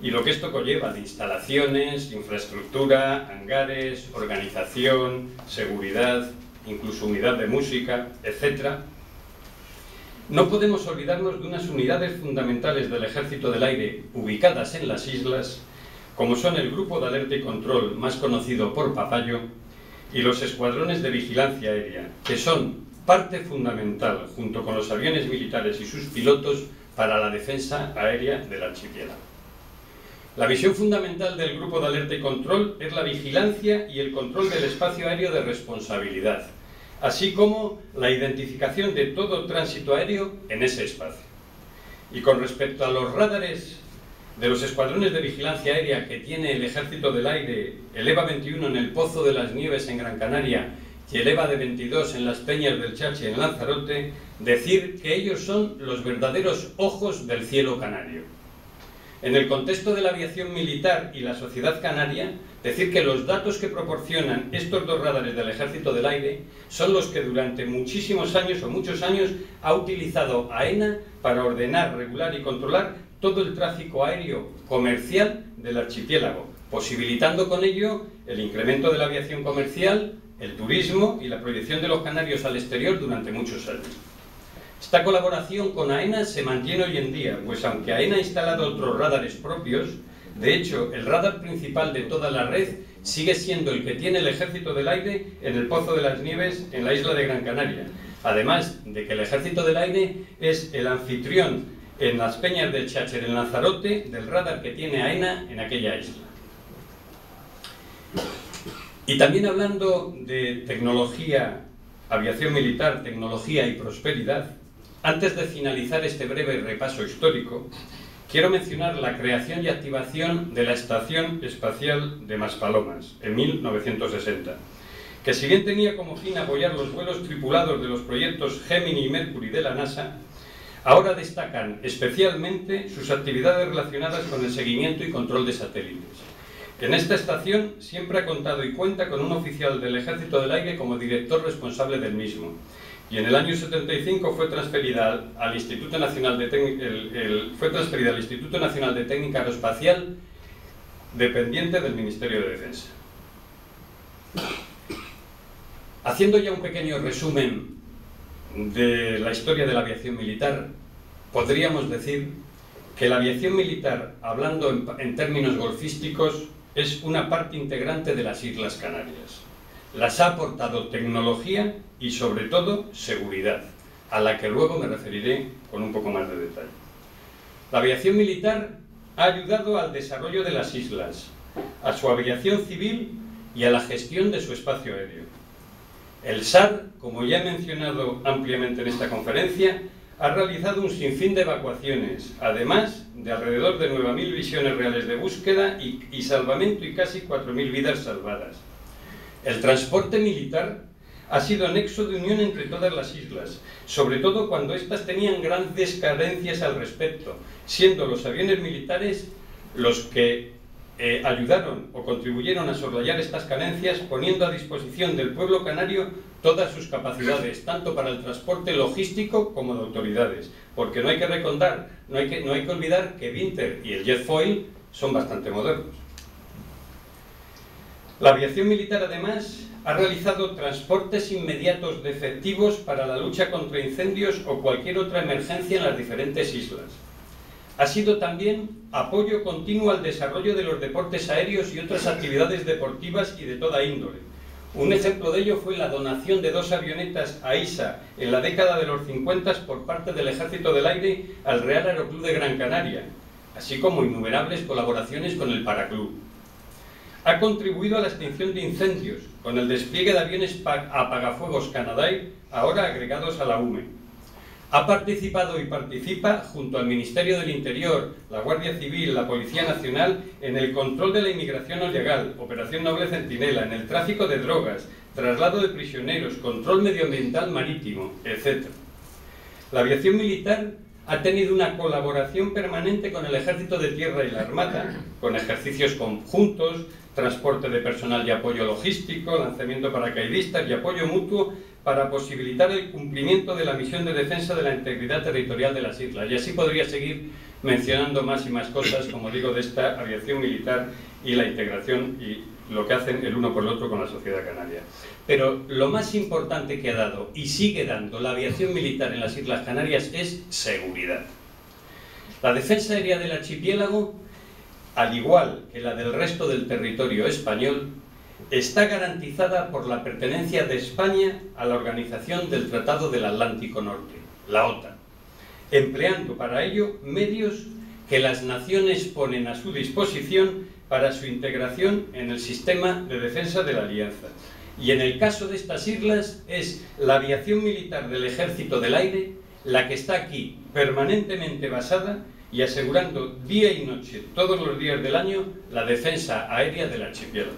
y lo que esto conlleva de instalaciones, infraestructura, hangares, organización, seguridad, incluso unidad de música, etc., no podemos olvidarnos de unas unidades fundamentales del Ejército del Aire ubicadas en las islas, como son el Grupo de Alerta y Control, más conocido por Papayo, y los escuadrones de vigilancia aérea, que son parte fundamental, junto con los aviones militares y sus pilotos, para la defensa aérea del archipiélago. La visión fundamental del Grupo de Alerta y Control es la vigilancia y el control del espacio aéreo de responsabilidad, así como la identificación de todo tránsito aéreo en ese espacio. Y con respecto a los radares de los escuadrones de vigilancia aérea que tiene el Ejército del Aire, el EVA 21 en el Pozo de las Nieves en Gran Canaria y el EVA de 22 en las Peñas del Chachi en Lanzarote, decir que ellos son los verdaderos ojos del cielo canario. En el contexto de la aviación militar y la sociedad canaria, decir que los datos que proporcionan estos dos radares del Ejército del Aire son los que durante muchísimos años o muchos años ha utilizado AENA para ordenar, regular y controlar todo el tráfico aéreo comercial del archipiélago, posibilitando con ello el incremento de la aviación comercial, el turismo y la proyección de los canarios al exterior durante muchos años. Esta colaboración con AENA se mantiene hoy en día, pues aunque AENA ha instalado otros radares propios, de hecho el radar principal de toda la red sigue siendo el que tiene el Ejército del Aire en el Pozo de las Nieves en la isla de Gran Canaria, además de que el Ejército del Aire es el anfitrión en las Peñas del Chácher en Lanzarote del radar que tiene AENA en aquella isla. Y también hablando de tecnología, aviación militar, tecnología y prosperidad, antes de finalizar este breve repaso histórico, quiero mencionar la creación y activación de la Estación Espacial de Maspalomas en 1960, que si bien tenía como fin apoyar los vuelos tripulados de los proyectos Gemini y Mercury de la NASA, ahora destacan especialmente sus actividades relacionadas con el seguimiento y control de satélites. En esta estación siempre ha contado y cuenta con un oficial del Ejército del Aire como director responsable del mismo. Y en el año 75 fue transferida al Instituto Nacional de Técnica Aeroespacial, dependiente del Ministerio de Defensa. Haciendo ya un pequeño resumen de la historia de la aviación militar, podríamos decir que la aviación militar, hablando en términos golfísticos, es una parte integrante de las Islas Canarias. Las ha aportado tecnología y, sobre todo, seguridad, a la que luego me referiré con un poco más de detalle. La aviación militar ha ayudado al desarrollo de las islas, a su aviación civil y a la gestión de su espacio aéreo. El SAR, como ya he mencionado ampliamente en esta conferencia, ha realizado un sinfín de evacuaciones, además de alrededor de 9.000 visiones reales de búsqueda y salvamento y casi 4.000 vidas salvadas. El transporte militar ha sido nexo de unión entre todas las islas, sobre todo cuando éstas tenían grandes carencias al respecto, siendo los aviones militares los que ayudaron o contribuyeron a soslayar estas carencias, poniendo a disposición del pueblo canario todas sus capacidades, tanto para el transporte logístico como de autoridades, porque no hay que recordar, no hay que olvidar que Vinter y el Jetfoil son bastante modernos. La aviación militar, además, ha realizado transportes inmediatos de efectivos para la lucha contra incendios o cualquier otra emergencia en las diferentes islas. Ha sido también apoyo continuo al desarrollo de los deportes aéreos y otras actividades deportivas y de toda índole. Un ejemplo de ello fue la donación de 2 avionetas AISA en la década de los 50 por parte del Ejército del Aire al Real Aeroclub de Gran Canaria, así como innumerables colaboraciones con el Paraclub. Ha contribuido a la extinción de incendios, con el despliegue de aviones apagafuegos Canadair, ahora agregados a la UME. Ha participado y participa, junto al Ministerio del Interior, la Guardia Civil, la Policía Nacional, en el control de la inmigración no legal, Operación Noble Centinela, en el tráfico de drogas, traslado de prisioneros, control medioambiental marítimo, etc. La aviación militar ha tenido una colaboración permanente con el Ejército de Tierra y la Armada, con ejercicios conjuntos, transporte de personal y apoyo logístico, lanzamiento de paracaidistas y apoyo mutuo para posibilitar el cumplimiento de la misión de defensa de la integridad territorial de las islas. Y así podría seguir mencionando más y más cosas, como digo, de esta aviación militar y la integración y lo que hacen el uno por el otro con la sociedad canaria. Pero lo más importante que ha dado y sigue dando la aviación militar en las Islas Canarias es seguridad. La defensa aérea del archipiélago, al igual que la del resto del territorio español, está garantizada por la pertenencia de España a la Organización del Tratado del Atlántico Norte, la OTAN, empleando para ello medios que las naciones ponen a su disposición para su integración en el sistema de defensa de la Alianza. Y en el caso de estas islas es la aviación militar del Ejército del Aire la que está aquí permanentemente basada y asegurando día y noche, todos los días del año, la defensa aérea del archipiélago.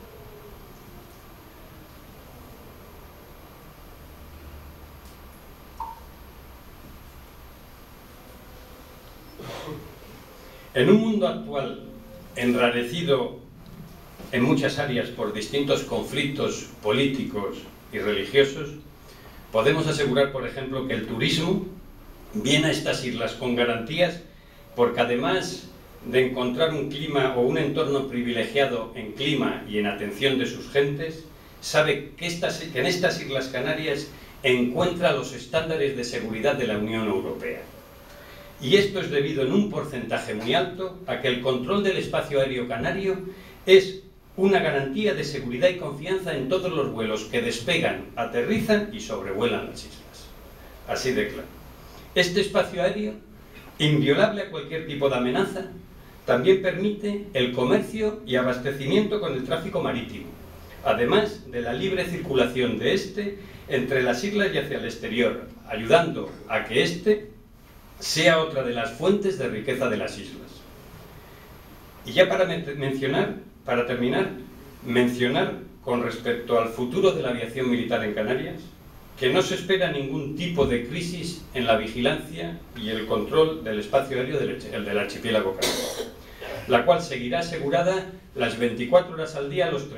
En un mundo actual enrarecido en muchas áreas por distintos conflictos políticos y religiosos, podemos asegurar, por ejemplo, que el turismo viene a estas islas con garantías, porque además de encontrar un clima o un entorno privilegiado en clima y en atención de sus gentes, sabe que en estas Islas Canarias encuentra los estándares de seguridad de la Unión Europea. Y esto es debido en un porcentaje muy alto a que el control del espacio aéreo canario es una garantía de seguridad y confianza en todos los vuelos que despegan, aterrizan y sobrevuelan las islas. Así de claro. Este espacio aéreo, inviolable a cualquier tipo de amenaza, también permite el comercio y abastecimiento con el tráfico marítimo, además de la libre circulación de este entre las islas y hacia el exterior, ayudando a que este sea otra de las fuentes de riqueza de las islas. Y ya para terminar, mencionar con respecto al futuro de la aviación militar en Canarias, que no se espera ningún tipo de crisis en la vigilancia y el control del espacio aéreo del archipiélago canario, la cual seguirá asegurada las 24 horas al día, los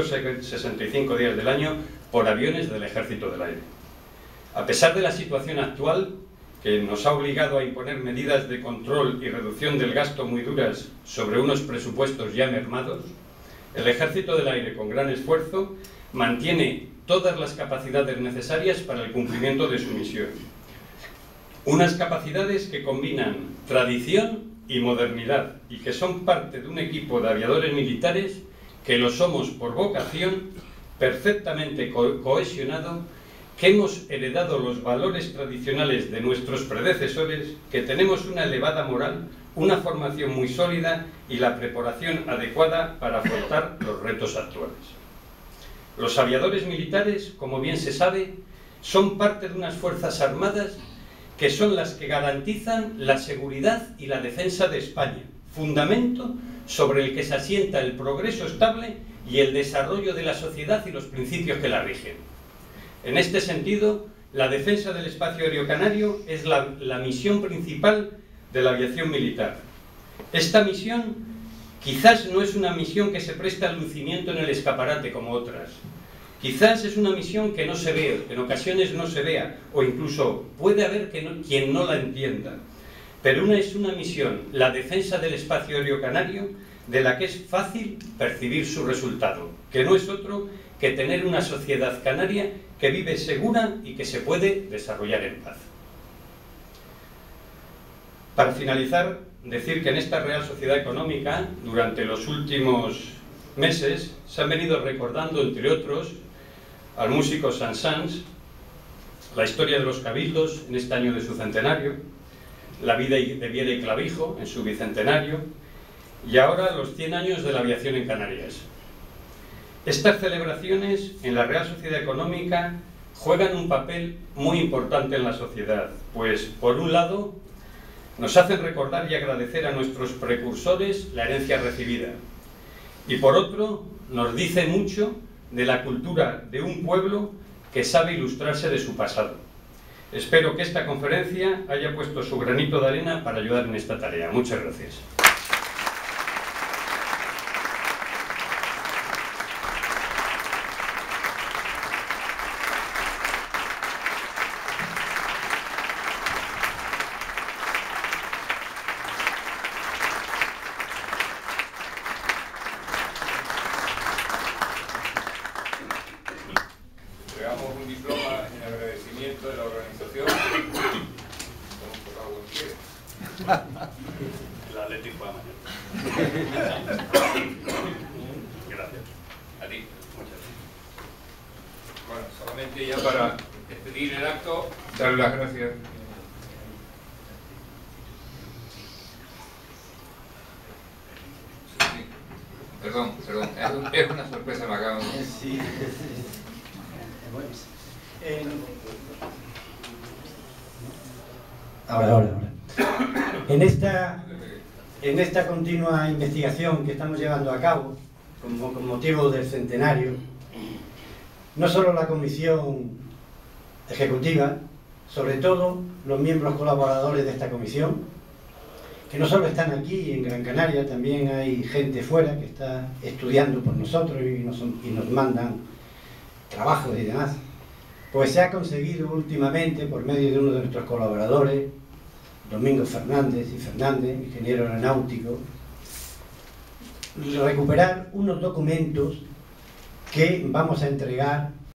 365 días del año, por aviones del Ejército del Aire. A pesar de la situación actual, que nos ha obligado a imponer medidas de control y reducción del gasto muy duras sobre unos presupuestos ya mermados, el Ejército del Aire, con gran esfuerzo, mantiene todas las capacidades necesarias para el cumplimiento de su misión. Unas capacidades que combinan tradición y modernidad y que son parte de un equipo de aviadores militares que lo somos por vocación, perfectamente cohesionado, que hemos heredado los valores tradicionales de nuestros predecesores, que tenemos una elevada moral, una formación muy sólida y la preparación adecuada para afrontar los retos actuales. Los aviadores militares, como bien se sabe, son parte de unas fuerzas armadas que son las que garantizan la seguridad y la defensa de España, fundamento sobre el que se asienta el progreso estable y el desarrollo de la sociedad y los principios que la rigen. En este sentido, la defensa del espacio aéreo canario es la misión principal de la aviación militar. Esta misión quizás no es una misión que se preste al lucimiento en el escaparate como otras. Quizás es una misión que no se ve, en ocasiones no se vea, o incluso puede haber quien no la entienda. Pero es una misión, la defensa del espacio aéreo canario, de la que es fácil percibir su resultado, que no es otro que tener una sociedad canaria que vive segura y que se puede desarrollar en paz. Para finalizar, decir que en esta Real Sociedad Económica, durante los últimos meses, se han venido recordando, entre otros, al músico Saint-Saëns, la historia de los cabildos en este año de su centenario, la vida de Viera y Clavijo en su bicentenario, y ahora los 100 años de la aviación en Canarias. Estas celebraciones en la Real Sociedad Económica juegan un papel muy importante en la sociedad, pues por un lado nos hacen recordar y agradecer a nuestros precursores la herencia recibida, y por otro nos dice mucho de la cultura de un pueblo que sabe ilustrarse de su pasado. Espero que esta conferencia haya puesto su granito de arena para ayudar en esta tarea. Muchas gracias. Gracias. A ti. Muchas gracias. Bueno, solamente ya para despedir el acto, darle las gracias. Sí. Perdón, es una sorpresa, me acaban de... Sí. Ahora. En esta continua investigación que estamos llevando a cabo, con motivo del centenario, no solo la comisión ejecutiva, sobre todo los miembros colaboradores de esta comisión, que no solo están aquí en Gran Canaria, también hay gente fuera que está estudiando por nosotros y nos mandan trabajos y demás. Pues se ha conseguido últimamente, por medio de uno de nuestros colaboradores, Domingo Fernández, ingeniero aeronáutico, recuperar unos documentos que vamos a entregar